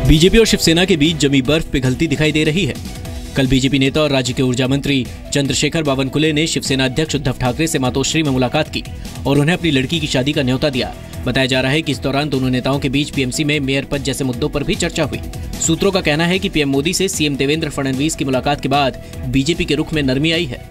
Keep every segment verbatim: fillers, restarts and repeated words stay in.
BJP और शिवसेना के बीच जमी बर्फ पिघलती दिखाई दे रही है। कल बीजेपी नेता और राज्य के ऊर्जा मंत्री चंद्रशेखर बावनकुले ने शिवसेना अध्यक्ष उद्धव ठाकरे से मातोश्री में मुलाकात की और उन्हें अपनी लड़की की शादी का न्योता दिया। बताया जा रहा है कि इस दौरान दोनों नेताओं के बीच पीएमसी में मेयर पद जैसे मुद्दों पर भी चर्चा हुई। सूत्रों का कहना है कि पीएम मोदी से सीएम देवेंद्र फडणवीस की मुलाकात के बाद बीजेपी के रुख में नरमी आई है।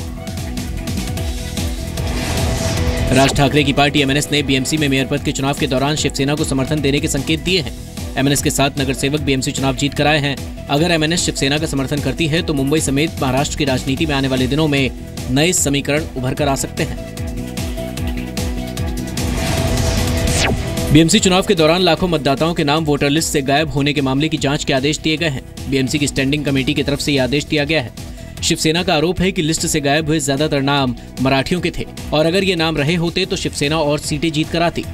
राज ठाकरे की पार्टी एमएनएस ने बीएमसी में मेयर पद के चुनाव के दौरान शिवसेना को समर्थन देने के संकेत दिए हैं। एमएनएस के साथ नगर सेवक बीएमसी चुनाव जीत कर आए हैं। अगर एमएनएस शिवसेना का समर्थन करती है तो मुंबई समेत महाराष्ट्र की राजनीति में आने वाले दिनों में नए समीकरण उभर कर आ सकते हैं। बीएमसी चुनाव के दौरान लाखों मतदाताओं के नाम वोटर लिस्ट से गायब होने के मामले की जांच के आदेश दिए गए हैं। बीएमसी की स्टैंडिंग कमेटी की तरफ से यह आदेश दिया गया है। शिवसेना का आरोप है कि लिस्ट से गायब हुए ज्यादातर नाम मराठियों के थे और अगर ये नाम रहे होते तो शिवसेना और सीटें जीत कर आती।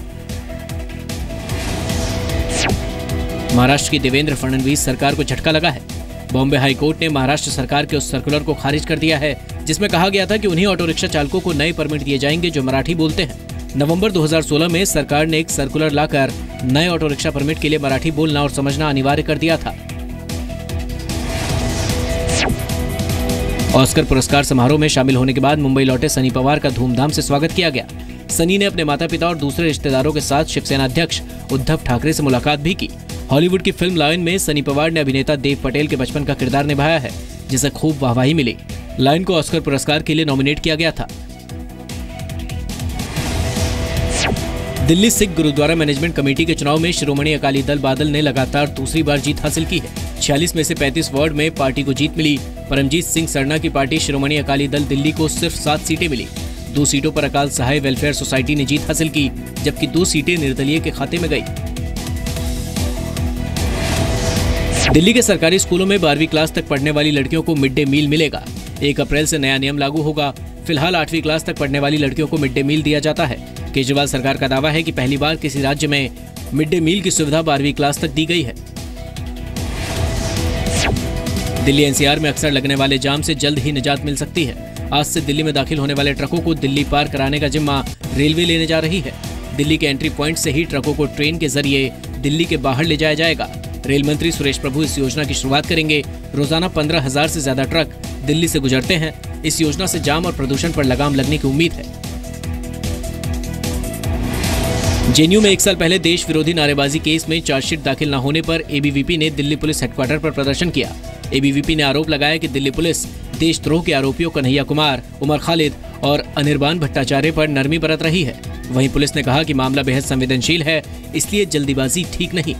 महाराष्ट्र की देवेंद्र फडणवीस सरकार को झटका लगा है। बॉम्बे हाई कोर्ट ने महाराष्ट्र सरकार के उस सर्कुलर को खारिज कर दिया है जिसमें कहा गया था कि उन्हीं ऑटो रिक्शा चालकों को नए परमिट दिए जाएंगे जो मराठी बोलते हैं। नवंबर दो हज़ार सोलह में सरकार ने एक सर्कुलर लाकर नए ऑटो रिक्शा परमिट के लिए मराठी बोलना और समझना अनिवार्य कर दिया था। ऑस्कर पुरस्कार समारोह में शामिल होने के बाद मुंबई लौटे सनी पवार का धूमधाम से स्वागत किया गया। सनी ने अपने माता पिता और दूसरे रिश्तेदारों के साथ शिवसेना अध्यक्ष उद्धव ठाकरे से मुलाकात भी की। हॉलीवुड की फिल्म लायन में सनी पवार ने अभिनेता देव पटेल के बचपन का किरदार निभाया है जिसे खूब वाहवाही मिली। लायन को ऑस्कर पुरस्कार के लिए नॉमिनेट किया गया था। दिल्ली सिख गुरुद्वारा मैनेजमेंट कमेटी के चुनाव में शिरोमणि अकाली दल बादल ने लगातार दूसरी बार जीत हासिल की है। छियालीस में से पैंतीस वार्ड में पार्टी को जीत मिली। परमजीत सिंह सरना की पार्टी शिरोमणि अकाली दल दिल्ली को सिर्फ सात सीटें मिली। दो सीटों पर अकाल सहाय वेलफेयर सोसाइटी ने जीत हासिल की जबकि दो सीटें निर्दलीय के खाते में गई। दिल्ली के सरकारी स्कूलों में बारहवीं क्लास तक पढ़ने वाली लड़कियों को मिड डे मील मिलेगा। एक अप्रैल से नया नियम लागू होगा। फिलहाल आठवीं क्लास तक पढ़ने वाली लड़कियों को मिड डे मील दिया जाता है। केजरीवाल सरकार का दावा है कि पहली बार किसी राज्य में मिड डे मील की सुविधा बारहवीं क्लास तक दी गई है। दिल्ली एनसीआर में अक्सर लगने वाले जाम से जल्द ही निजात मिल सकती है। आज से दिल्ली में दाखिल होने वाले ट्रकों को दिल्ली पार कराने का जिम्मा रेलवे लेने जा रही है। दिल्ली के एंट्री पॉइंट से ही ट्रकों को ट्रेन के जरिए दिल्ली के बाहर ले जाया जाएगा। रेल मंत्री सुरेश प्रभु इस योजना की शुरुआत करेंगे। रोजाना पंद्रह हजार से ज्यादा ट्रक दिल्ली से गुजरते हैं। इस योजना से जाम और प्रदूषण पर लगाम लगने की उम्मीद है। जेएनयू में एक साल पहले देश विरोधी नारेबाजी केस में चार्जशीट दाखिल न होने पर एबीवीपी ने दिल्ली पुलिस हेडक्वार्टर पर प्रदर्शन किया। एबीवीपी ने आरोप लगाया कि दिल्ली पुलिस देशद्रोह के आरोपियों कन्हैया कुमार, उमर खालिद और अनिर्बान भट्टाचार्य पर नरमी बरत रही है। वहीं पुलिस ने कहा कि मामला बेहद संवेदनशील है, इसलिए जल्दीबाजी ठीक नहीं।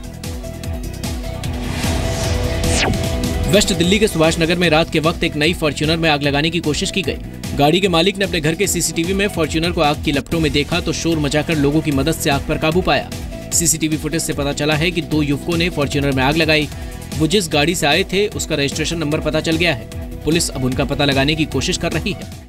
वेस्ट दिल्ली के सुभाष नगर में रात के वक्त एक नई फॉर्च्यूनर में आग लगाने की कोशिश की गई। गाड़ी के मालिक ने अपने घर के सीसीटीवी में फॉर्च्यूनर को आग की लपटों में देखा तो शोर मचाकर लोगों की मदद से आग पर काबू पाया। सीसीटीवी फुटेज से पता चला है कि दो युवकों ने फॉर्च्यूनर में आग लगाई। वो जिस गाड़ी से आए थे उसका रजिस्ट्रेशन नंबर पता चल गया है। पुलिस अब उनका पता लगाने की कोशिश कर रही है।